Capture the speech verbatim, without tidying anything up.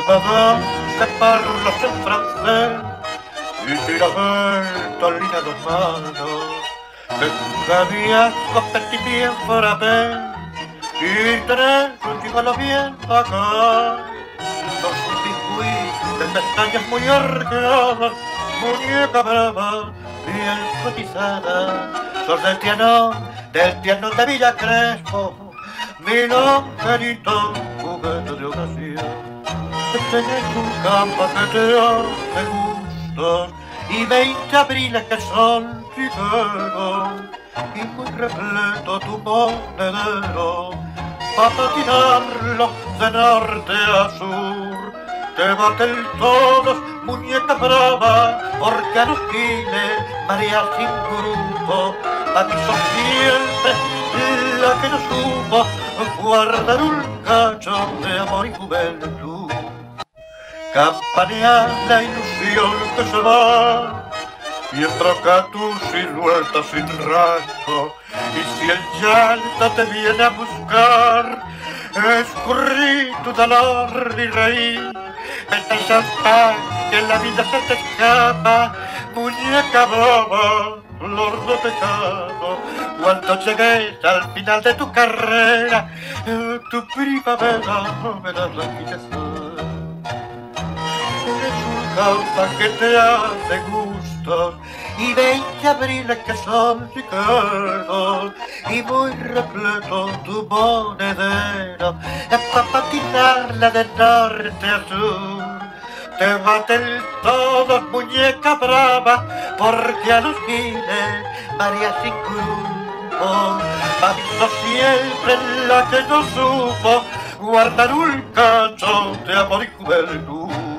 va de parlos en francés y tira Bertolina dos manos. Cabía dos petit bien frappé y tres últimos bien acá. Dos biscuits de pestañas muy arqueadas, muñeca brava, bien cotizada. Sos del tierno, del tierno de Villa Crespo, mi longerito, juguete de ocasión. Tenés un campo que te hace gustos y veinte abriles que son ligeros y muy repleto tu monedero pa' patinarlo de norte a sur. Te baten todos, muñeca brava, porque a los giles mareas sin grupo. A ti sos siempre la que no supo guardar un cacho de amor y juventud. Campanea la ilusión que se va y entroca tu silueta sin rasgo. Y si el llanto te viene a buscar, escurrí tu dolor y reír. Vete a champán, que la vida se te escapa, muñeca boba, flor de pecado. Cuando llegues al final de tu carrera, tu primavera verás la quitazón. Eres un causa que te hace gustos y veinte abriles que son ligeros y muy repleto tu monedero es para patinarla de norte a sur. Te baten todos, muñeca brava, porque a los giles María sin grupo. Pa' mí sos siempre la que no supo guardar un cacho de amor y juventud.